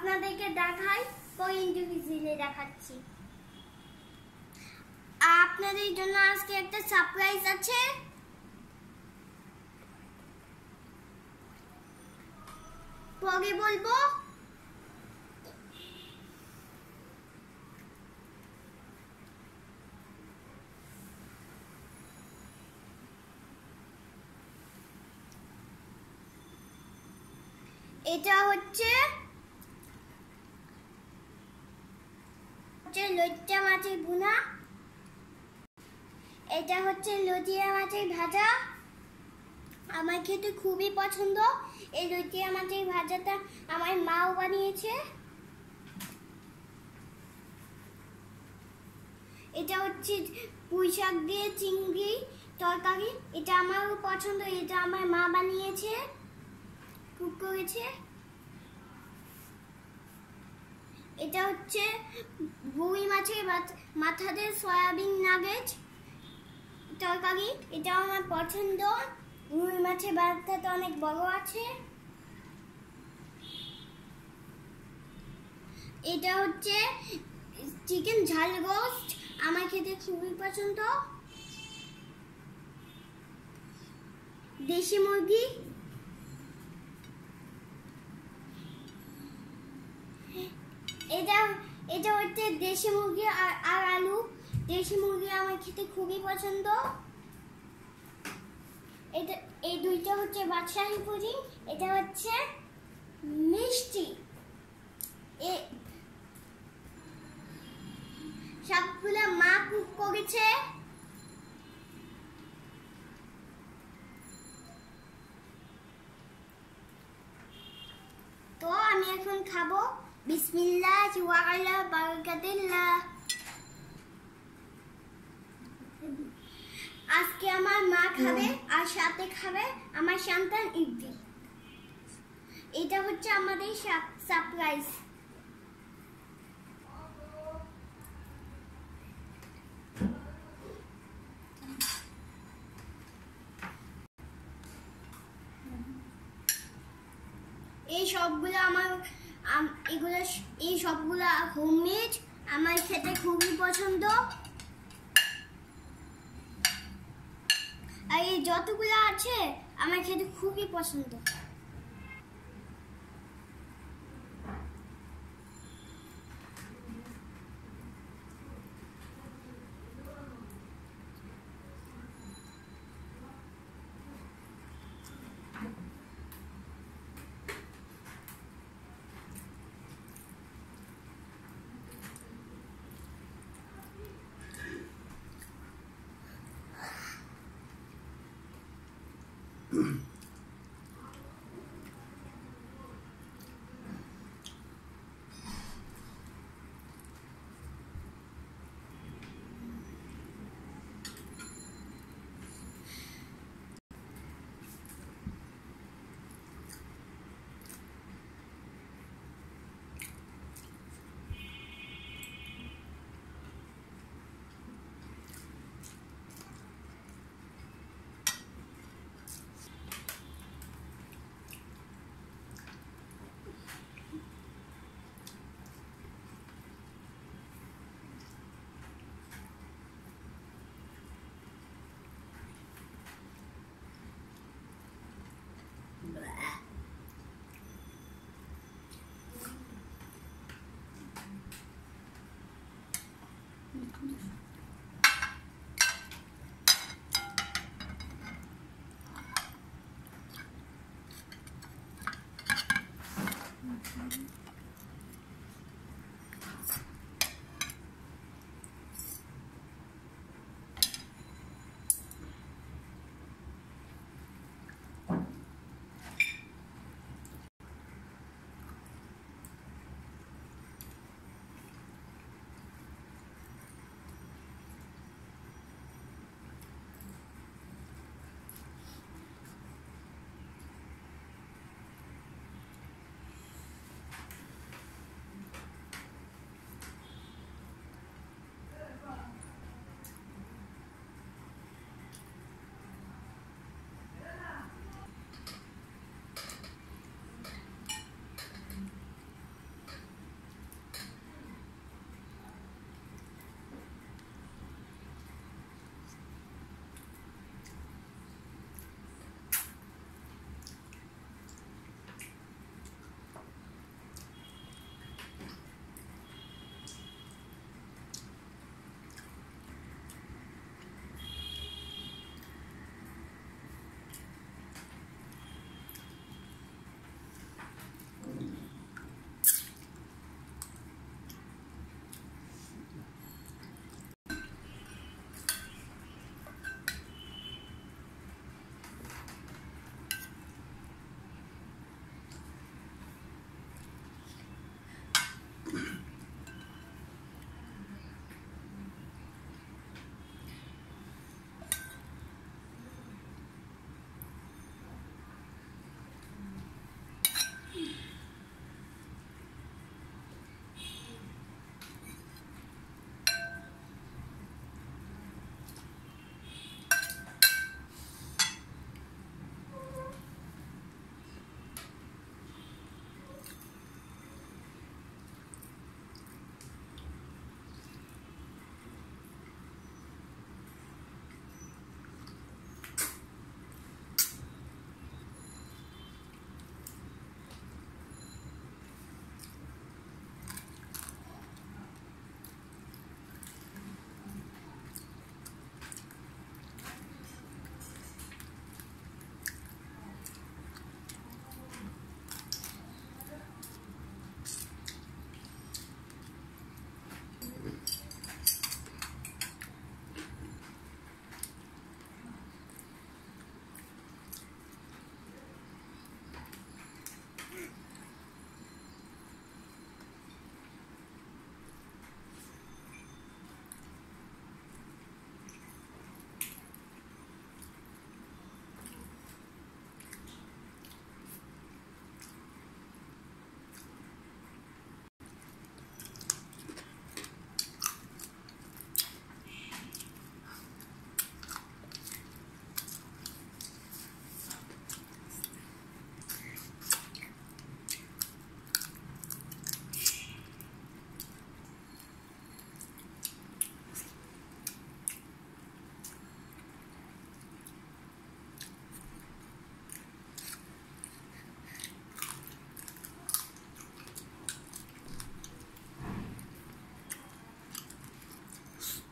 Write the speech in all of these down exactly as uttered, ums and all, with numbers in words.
আপনাদেরকে দেখাই, ইন্ডিভিজুয়ালি দেখাচ্ছি। আপনাদের জন্য আজকে একটা সারপ্রাইজ আছে। পরে বলবো। এটা হচ্ছে লইট্টা মাছের ভুনা, এটা হচ্ছে লইট্টা মাছের ভাজা। আমার খেতে খুবই পছন্দ। এই লইট্টা মাছের ভাজাটা আমার মাও বানিয়েছে। এটা হচ্ছে পুঁই শাক দিয়ে চিংড়ি তরকারি, এটা আমারও পছন্দ। এটা আমার মা বানিয়েছে, কুক করেছে। এটা হচ্ছে রুই মাছের মাথা দিয়ে সয়াবিন নাগেট তরকারি, এটা আমার পছন্দ। রুই মাছের মাথাটা অনেক বড় আছে। এটা হচ্ছে চিকেন ঝাল গোস্ট, আমার খেতে খুবই পছন্দ। দেশি মুরগি, এটা এটা হচ্ছে দেশি মুরগি আর আর আলু। দেশি মুরগি আমার খেতে খুবই পছন্দ। এটা এই দুইটা হচ্ছে বাদশাহী পুডিং, এটা হচ্ছে মিষ্টি। এ সবগুলো মা কুক করেছে। তো আমি এখন খাবো। বিসমিল্লাহ ওয়া আলা বারাকাতিল্লাহ। আজকে আমার মা খাবে আর সাথে খাবে আমার সন্তান ইদ্দি। এটা হচ্ছে আমাদের সারপ্রাইজ। এই সবগুলো আমার এগুলো এই সবগুলো হোমমেড, আমার খেতে খুবই পছন্দ। আর এই যতগুলো আছে আমার খেতে খুবই পছন্দ।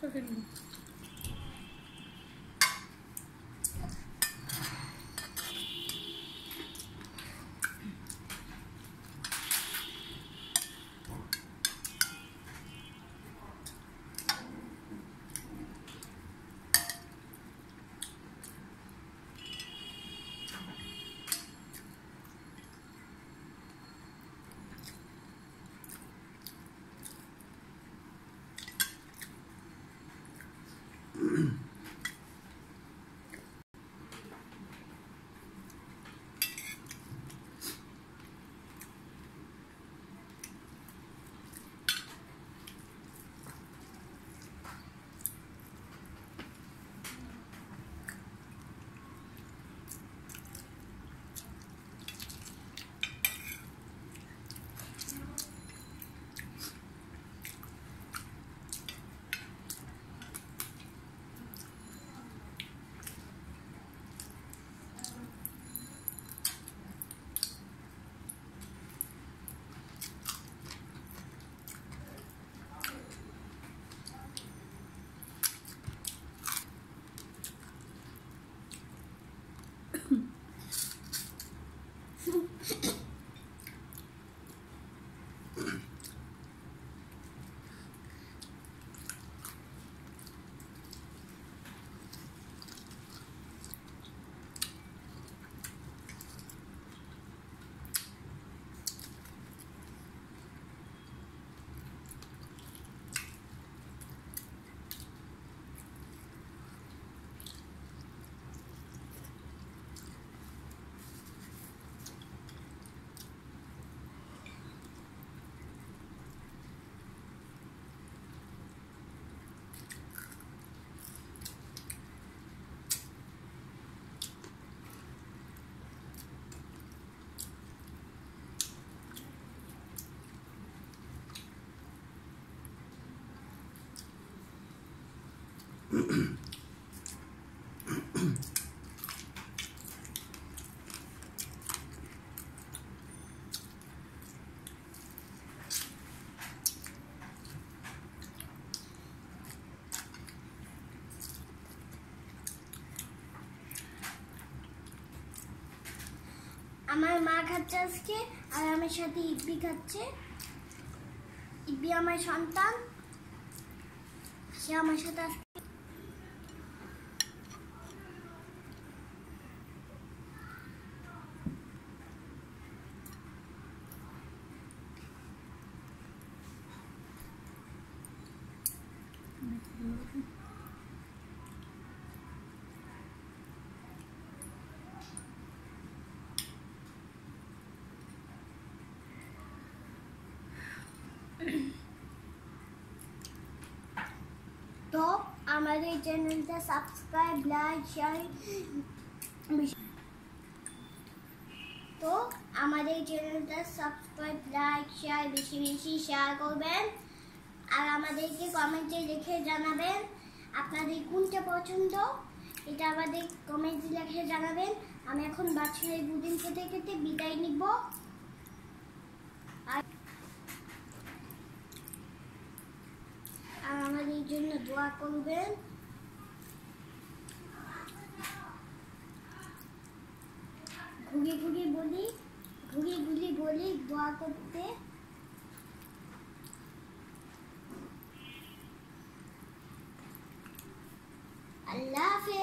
আমার মা খাচ্ছে আজকে আর আমার সাথে ইব্বি খাচ্ছে। ইব্বি আমার সন্তান, সে আমার সাথে আজকে তো আমাদের চ্যানেলটা সাবস্ক্রাইব, লাইক, শেয়ার তো আমাদের চ্যানেলটা সাবস্ক্রাইব, লাইক, শেয়ার বেশি বেশি শেয়ার করবেন আর আমাদেরকে কমেন্টে লিখে জানাবেন আপনাদের কোনটা পছন্দ, এটা আমাদের কমেন্টে লিখে জানাবেন। আমি এখন বাচ্চাদের বুদিন খেতে খেতে বিদায় নিব। আর আমাদের জন্য দোয়া করবেন। ঘুরিয়ে ঘুরিয়ে বলি ঘুরিয়ে ঘুরিয়ে বলি দোয়া করতে। আল্লাহ হাফেজ।